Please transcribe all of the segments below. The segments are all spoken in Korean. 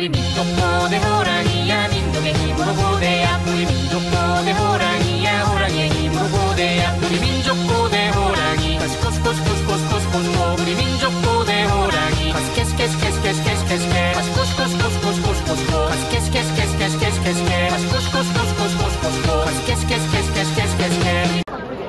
우리 민족 고대 호랑이야 민족의 힘으로 고대야 우리 민족 고대 호랑이야 호랑이의 힘으로 고대야 우리 민족 고대 호랑이 코스코스코스코스코스코스코스코 우리 민족 고대 호랑이 카스케스케스케스케스케스케스케 카스코스코스코스코스코스코스코 카스케스케스케스케스케스케스케 카스코스코스코스코스코스코 카스케스케스케스케스케스케스케.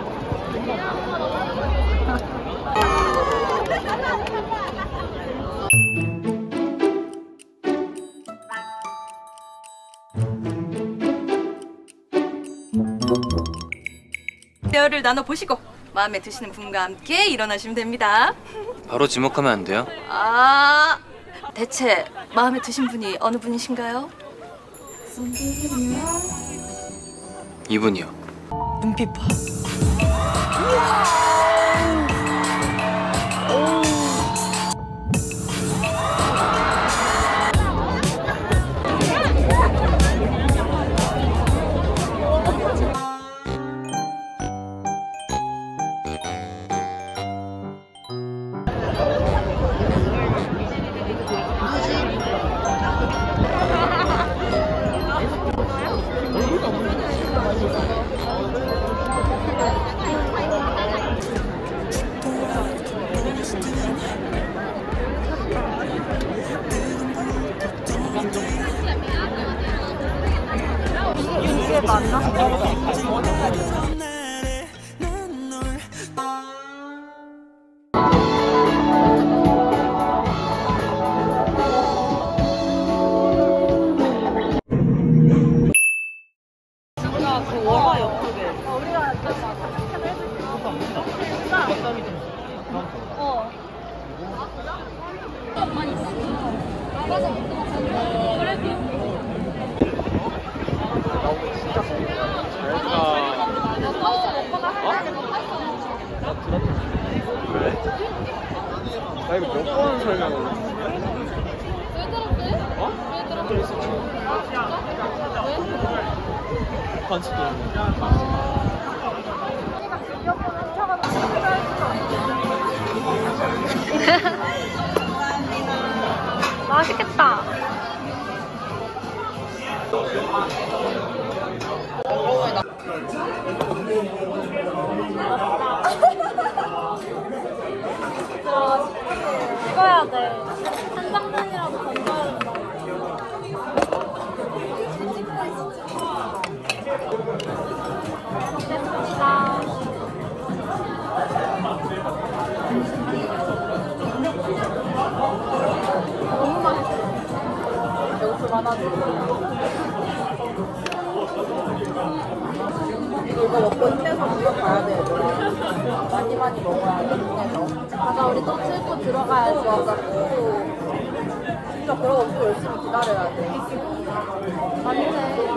대화를 나눠보시고 마음에 드시는 분과 함께 일어나시면 됩니다. 바로 지목하면 안 돼요? 아, 대체 마음에 드신 분이 어느 분이신가요? 이분이요. 눈빛 봐. 이게 맞나? 그 월화 옆에 우리가 많이 있어. 아 맞아. 그래도 왜? 나 이거 몇 번 설명을 했어? 왜 들었대? 어? 왜 들었대? 왜? 관측도 맛있겠다. 찍어야 돼. 한 장면이라도 건져야 된다. 됐습니다. 너무 맛있어. 여기서 많아지고. 이거 먹고 힘내서 무조건 가야 돼. 많이 먹어야 돼. 힘내서. 맞아, 우리 또 칠고 들어가야지. 맞아. 진짜 그러고 또 열심히 기다려야 돼. 맞네.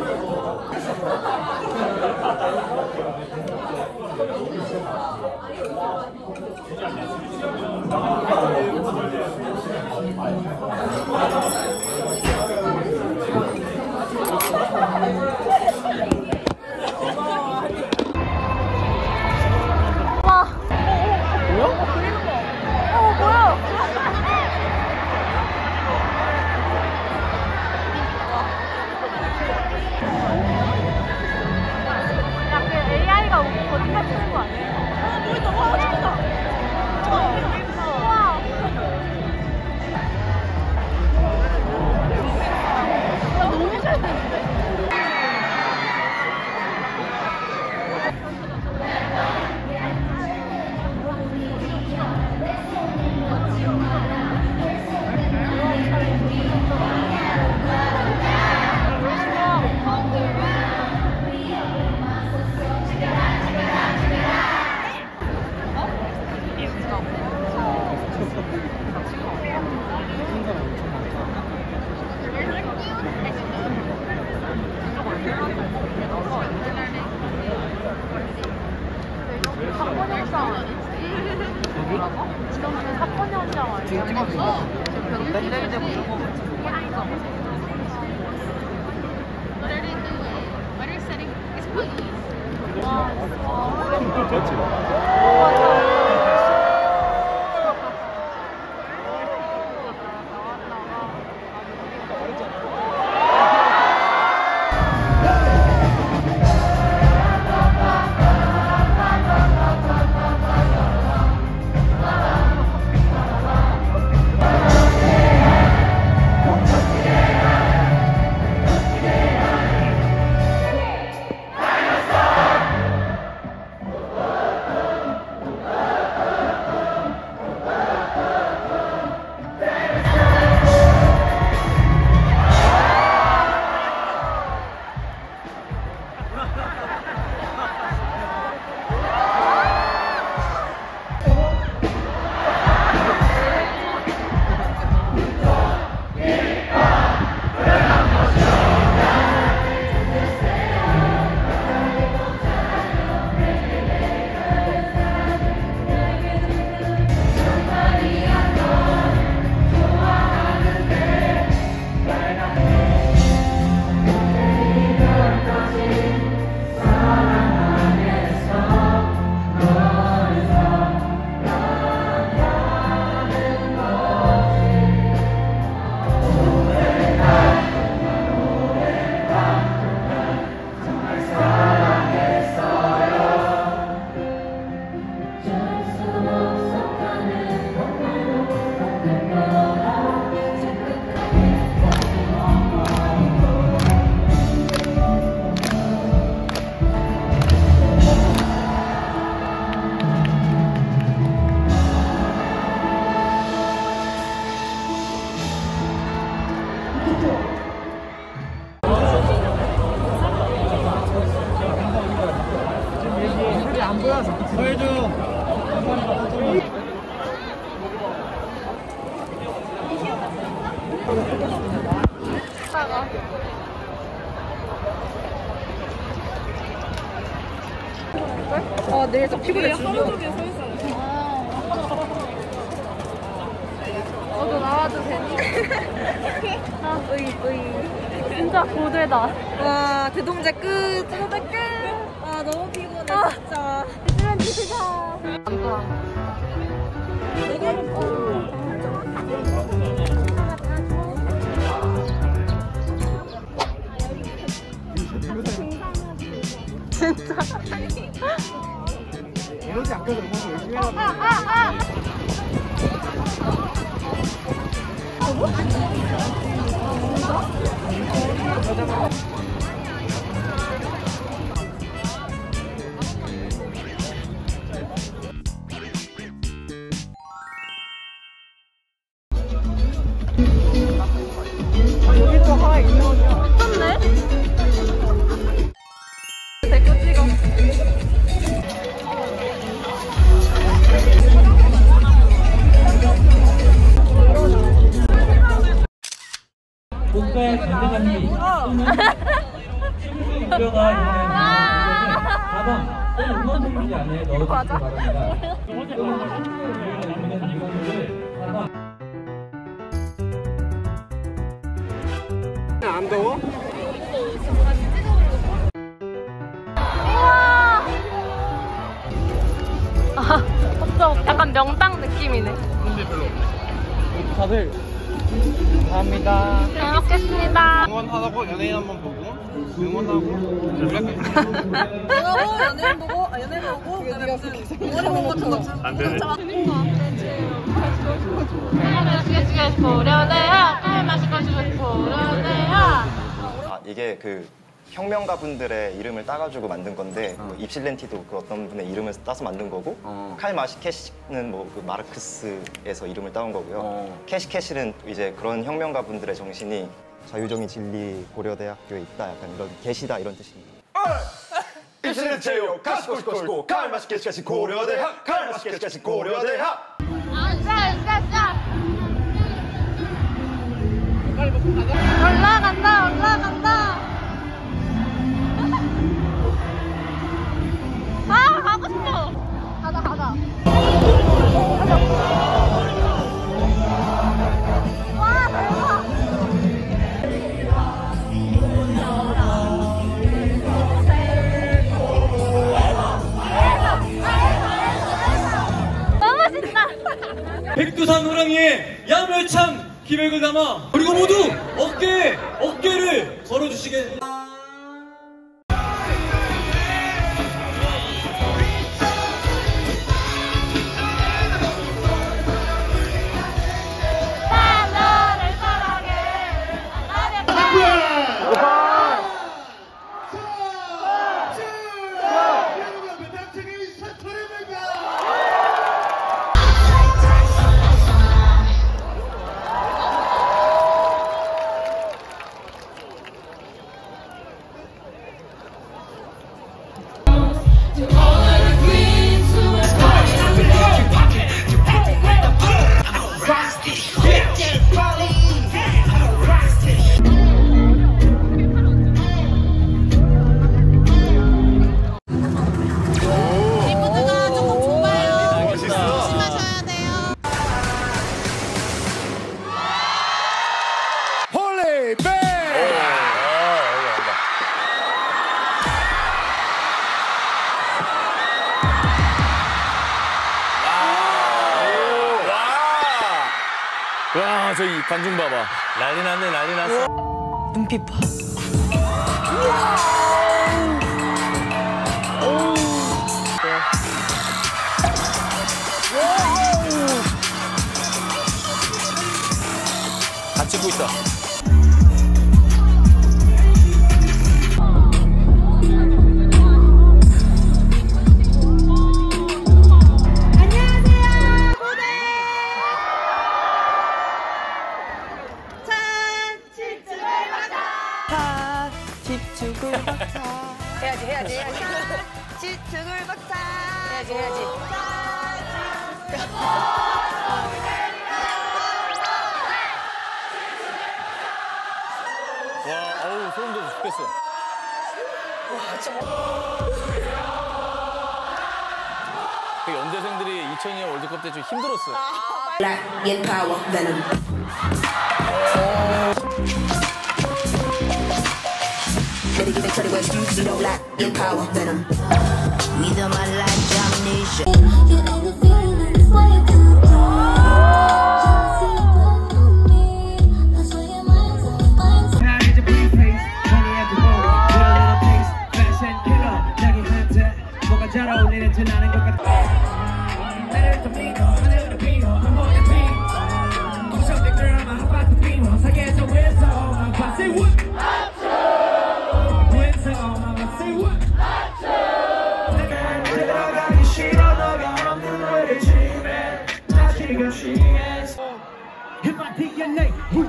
사건 현장 아니야? 지금 찍었어? 지금 밴드리드 보고 안 보여서 보여줘. 내일 좀 피곤해. 하루종일 서 있어. 너도 나와도 되니? 진짜 고되다. 와, 대동제 끝. 대동제 끝. 아, 너무 피곤해, 진짜. 이주연 주시자. 되게 예뻐. 진짜. 에너지 아껴서 음악 열심히 해라. 여기 또 하나 있는 거냐? 어쩐데? 댓글 찍어. 국가의 관계자님 또는 친구 우려가 있는 가방 또는 응원 용지 안에 넣어주시기 바랍니다. 남는 물건들을 가방 안 더워? 약간 명당 느낌이네. 다들 감사합니다. 잘 먹겠습니다. 응원하고 연예인 한번 보고 응원하고 연락해. 응원하고 연예인 보고 연예인 보고 그다음에 무슨 머리 보고 같은 거 없어? 안 되네. 이게 그 혁명가분들의 이름을 따가지고 만든 건데 뭐 입실렌티도 그 어떤 분의 이름을 따서 만든 거고 칼 마시케시는 뭐 그 마르크스에서 이름을 따온 거고요. 캐시캐시는 이제 그런 혁명가분들의 정신이 자유정의 진리 고려대학교에 있다 약간 이런 계시다 이런 뜻입니다. 입실렌티요 가시고시고시고 칼 마시케시까지 고려대학 칼 마시케시까지 고려대학 올라간다, 올라간다. 아, 가고 싶어. 가자, 가자. 와, 대박. 너무 신나. 백두산 호랑이의 야멸찬 기백을 담아 그리고 모두 어깨를 걸어주시게. 와, 저기 관중 봐봐. 난리 났네, 난리 났어. 눈빛 봐. 다 찍고 있다. 짠! 지축을 박차. 해야지. 지축을 박차. 해야지. 와, 어우, 소름 돋아 죽겠어. 그 연대생들이 2002년 월드컵 때 좀 힘들었어요. Black in power venom. Let it get to the west, you know black in power venom. With my life domination. You ain't feeling this way too 잘 어울리는 줄 아는 것 같아. 나를 더 믿어, 하늘을 빌어, 한 번에 빌어. 구석대 girl, my heart to beat. 세계에서 왼손, my heart say what? 왼손, my heart say what? 내가 들어가기 싫어, 너가 없는 우리 집에 다시금 취해서. Hit my DNA,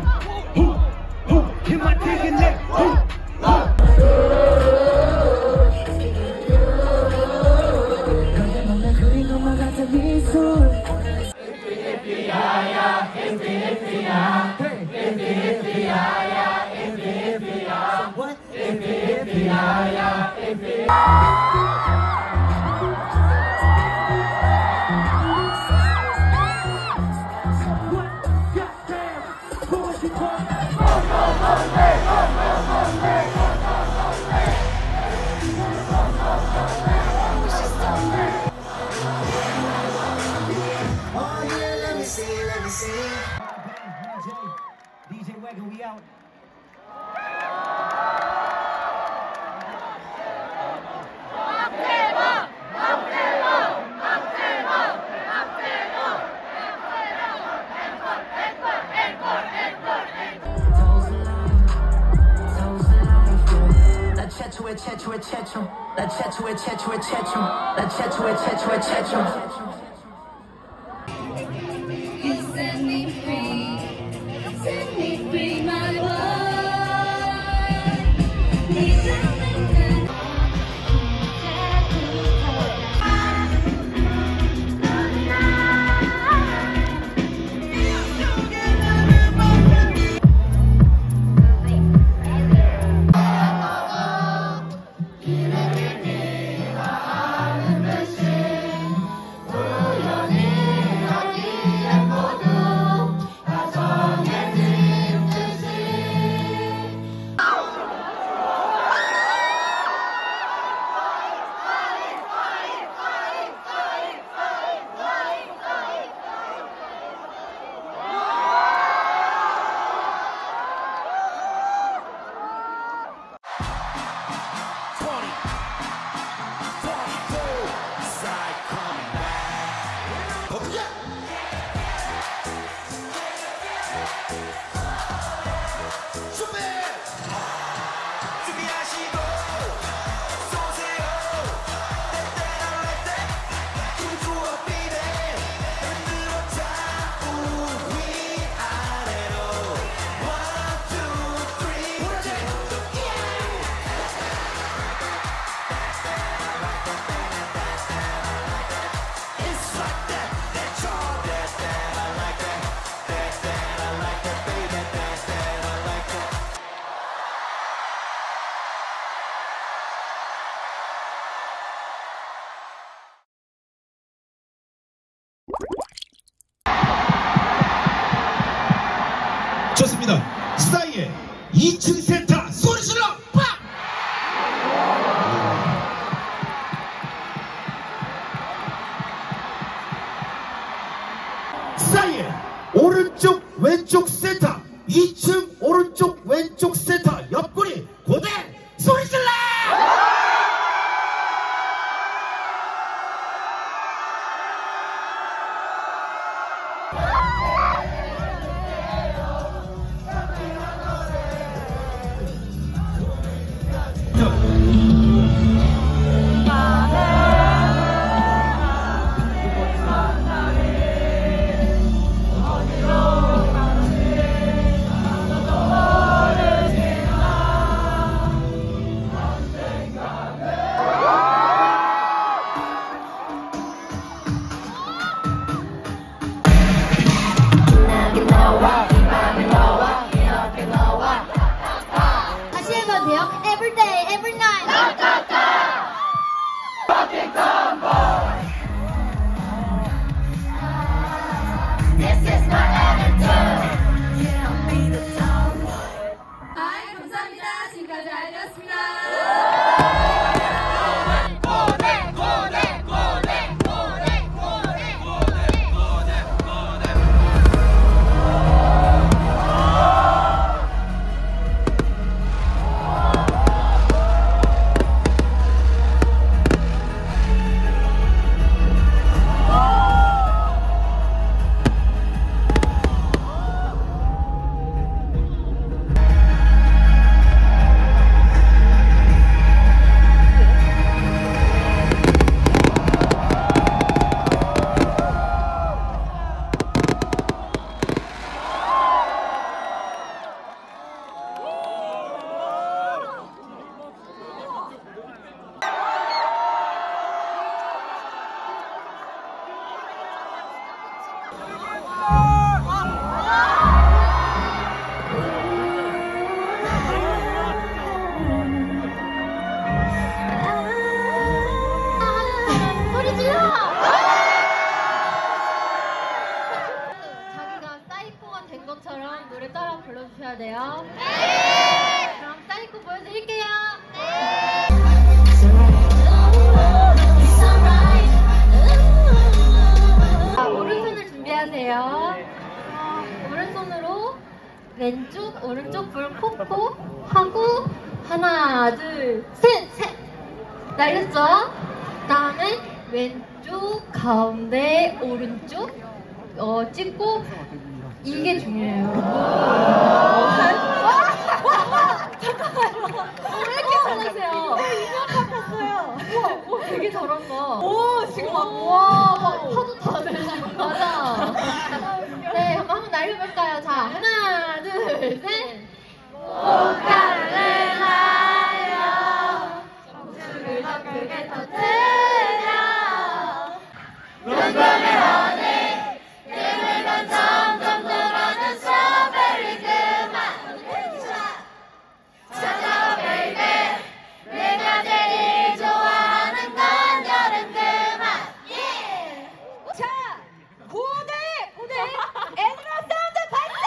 hit my DNA, DJ Wagon, we out. Set me free, my 좋습니다. 스타이의 2층 센터 소리 질러 팍! 스타이의 오른쪽 왼쪽 센터 2층 오른쪽 왼쪽 센터 옆구리 고대 소리 질러! 준비되셨나요? 네! 그럼 사이코 보여드릴게요. 자, 오른손을 준비하세요. 오른손으로 왼쪽, 오른쪽 불 콕콕 하고 하나, 둘, 셋! 날렸죠? 다음에 왼쪽, 가운데, 오른쪽 찍고 이게 중요해요. 잠깐만요. 왜 이렇게 잘하세요? 이거 같았어요. 우와, 되게 잘한다. 오, 지금 막, 와, 막 파도 다 내리고. 맞아. 네, 한번 날려볼까요? 자, 하나, 둘, 셋. 목탄을 하여 정수를 더 크게 터뜨려 눈금의 원해 그물건 점점 늘어는 스트로베리 그만 찾아와 베이베 내가 제일 좋아하는 건 여름 그만 자 고대 애니멀 사운드 발사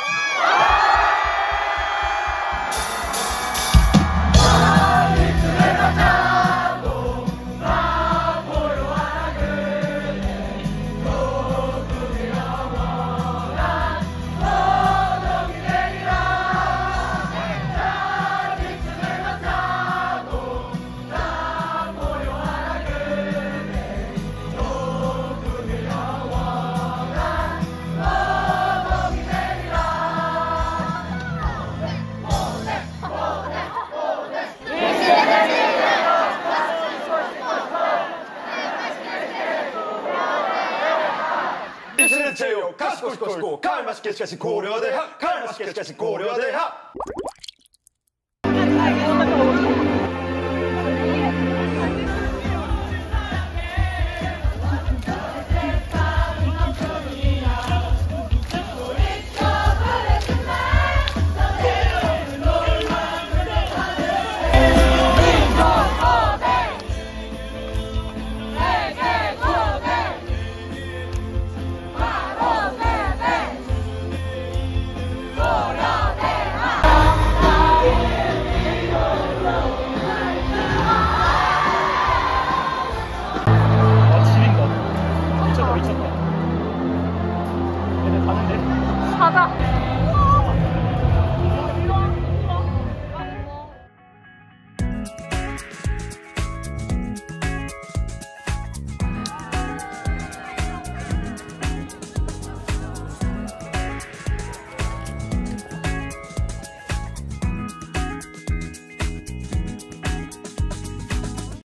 제요 가시고 가을 맛있게 시까지 고려대학 가을 맛있게 시까지 고려대학 사자.